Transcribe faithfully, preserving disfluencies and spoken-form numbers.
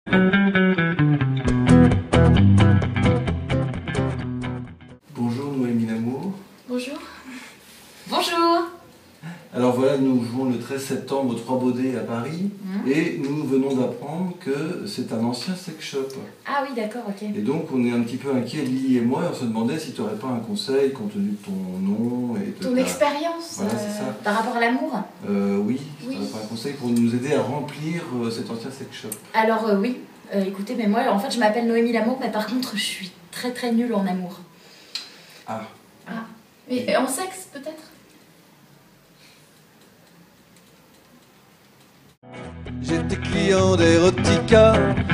Bonjour Noémie Lamour. Bonjour. Bonjour. Alors voilà, nous jouons le treize septembre au Trois Baudets à Paris mmh. et nous venons d'apprendre que c'est un ancien sex shop. Ah oui, d'accord, ok. Et donc on est un petit peu inquiets, Lily et moi, on se demandait si tu n'aurais pas un conseil compte tenu de ton nom et de ton ta... expérience voilà, euh, c'est ça. Par rapport à l'amour. euh, Oui, oui. tu n'aurais pas un conseil pour nous aider à remplir euh, cet ancien sex shop. Alors euh, oui, euh, écoutez, mais moi en fait je m'appelle Noémie Lamour, mais par contre je suis très très nulle en amour. Ah. Ah. Et en sexe peut-être? J'étais client d'Erotica,